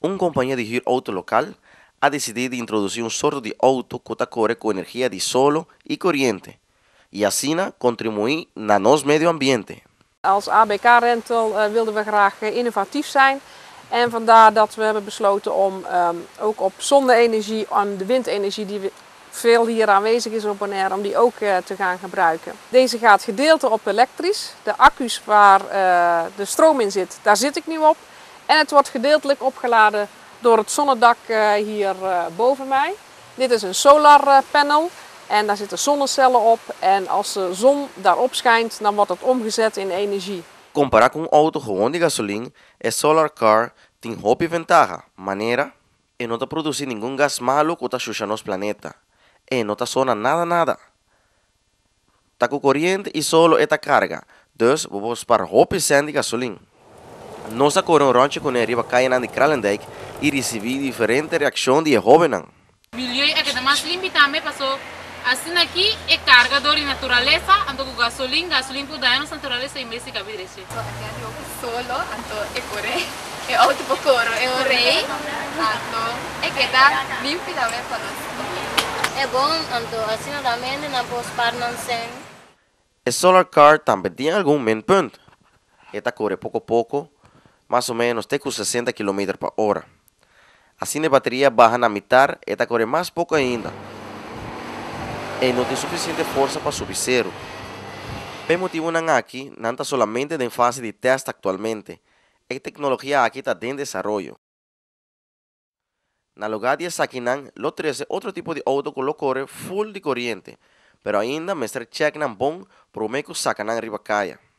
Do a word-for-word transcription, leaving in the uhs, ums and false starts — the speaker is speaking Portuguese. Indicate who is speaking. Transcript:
Speaker 1: Uma companhia de huur-auto local ha decidido introduzir um sorto de auto que corre com energia de solo e corrente e assim contribuir na nosso medio ambiente.
Speaker 2: Als A B K Rental uh, wilden we graag uh, innovatief zijn en vandaar dat we hebben besloten om um, ook op zonne-energie en de windenergie die we veel hier aanwezig is op Bonaire, om die ook uh, te gaan gebruiken. Deze gaat gedeelte op elektrisch. De accu's waar uh, de stroom in zit, daar zit ik nu op. En het wordt gedeeltelijk opgeladen door het zonnedak uh, hier uh, boven mij. Dit is een solar uh, panel en daar zitten zonnecellen op. En als de zon daarop schijnt, dan wordt het omgezet in energie.
Speaker 1: Comparar com um auto gewoon de gasolina, a solar car tem hope ventaja, maneira e não está produzindo nenhum gás malo que está chuchando nosso planeta. E não está sona nada nada. Está com corrente e solo esta carga, dus we vamos para hope cent de gasolina. Nossa corre um rancho com arriba caia na de Kralendijk e recebi diferente reação de jovens.
Speaker 3: Milieu é que mais limpo também passou. Assim aqui é cargador de natureza, ando com gasolina, gasolina por danos natureza e mês de cabide.
Speaker 4: Solo, ando e corre, e auto por coro, e o rei, ando e que tá limpo também para nós.
Speaker 5: É bom, ando assim também não posso parar sem.
Speaker 1: A solar car também tem algum main ponto. Esta corre pouco a pouco, mais ou menos até com sessenta quilômetros por hora. Assim a bateria baixa na metade, esta corre mais pouco ainda. E não tem suficiente força para subir zero. Por motivo não aqui, não está solamente em fase de teste atualmente. A tecnologia aqui está em desenvolvimento. Na lugar de essa aqui não, lo treze outro tipo de auto que lo corre full de corrente, pero ainda mestre check não bom para o meio que saca não riba caia.